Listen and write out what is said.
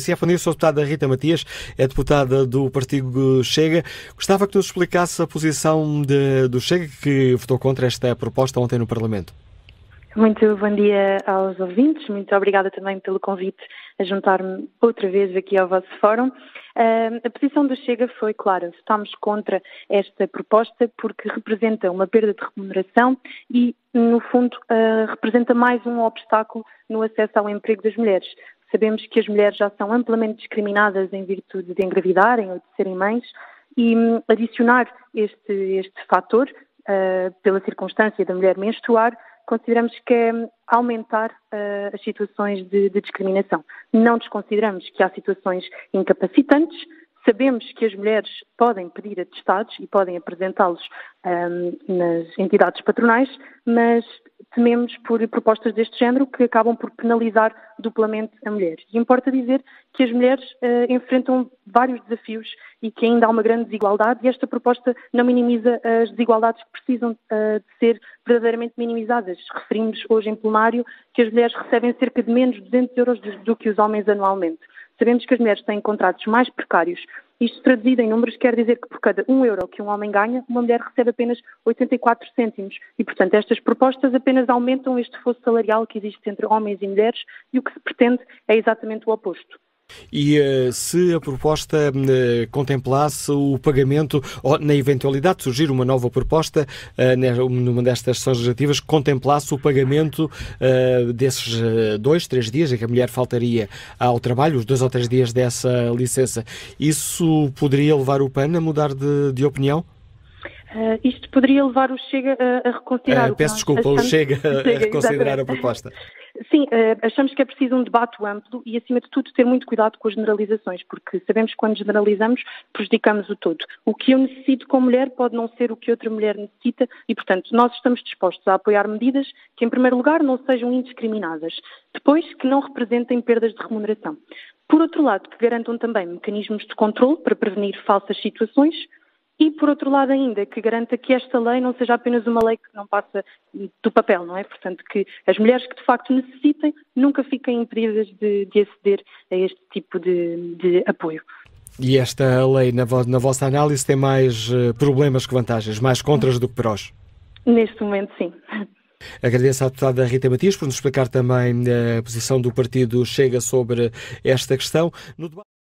Bom dia, sou a deputada Rita Matias, é deputada do Partido Chega. Gostava que nos explicasse a posição do Chega, que votou contra esta proposta ontem no Parlamento. Muito bom dia aos ouvintes, muito obrigada também pelo convite a juntar-me outra vez aqui ao vosso fórum. A posição do Chega foi clara, votámos contra esta proposta porque representa uma perda de remuneração e, no fundo, representa mais um obstáculo no acesso ao emprego das mulheres. Sabemos que as mulheres já são amplamente discriminadas em virtude de engravidarem ou de serem mães e adicionar este fator, pela circunstância da mulher menstruar, consideramos que é aumentar as situações de discriminação. Não desconsideramos que há situações incapacitantes. Sabemos que as mulheres podem pedir atestados e podem apresentá-los nas entidades patronais, mas tememos por propostas deste género que acabam por penalizar duplamente a mulher. E importa dizer que as mulheres enfrentam vários desafios e que ainda há uma grande desigualdade e esta proposta não minimiza as desigualdades que precisam de ser verdadeiramente minimizadas. Referimos hoje em plenário que as mulheres recebem cerca de menos de 200 euros do que os homens anualmente. Sabemos que as mulheres têm contratos mais precários. Isto traduzido em números quer dizer que por cada 1 euro que um homem ganha, uma mulher recebe apenas 84 cêntimos. E, portanto, estas propostas apenas aumentam este fosso salarial que existe entre homens e mulheres e o que se pretende é exatamente o oposto. E se a proposta contemplasse o pagamento, ou na eventualidade de surgir uma nova proposta, numa destas sessões legislativas, que contemplasse o pagamento desses 2, 3 dias em que a mulher faltaria ao trabalho, os 2 ou 3 dias dessa licença, isso poderia levar o PAN a mudar de opinião? Isto poderia levar o Chega a reconsiderar peço desculpa, o Chega a reconsiderar exatamente. A proposta. Sim, achamos que é preciso um debate amplo e, acima de tudo, ter muito cuidado com as generalizações, porque sabemos que quando generalizamos, prejudicamos o todo. O que eu necessito como mulher pode não ser o que outra mulher necessita e, portanto, nós estamos dispostos a apoiar medidas que, em primeiro lugar, não sejam indiscriminadas, depois, que não representem perdas de remuneração. Por outro lado, que garantam também mecanismos de controle para prevenir falsas situações. E, por outro lado ainda, que garanta que esta lei não seja apenas uma lei que não passa do papel, não é? Portanto, que as mulheres que de facto necessitem nunca fiquem impedidas de aceder a este tipo de apoio. E esta lei, na vossa análise, tem mais problemas que vantagens, mais contras do que prós? Neste momento, sim. Agradeço à deputada Rita Matias por nos explicar também a posição do Partido Chega sobre esta questão.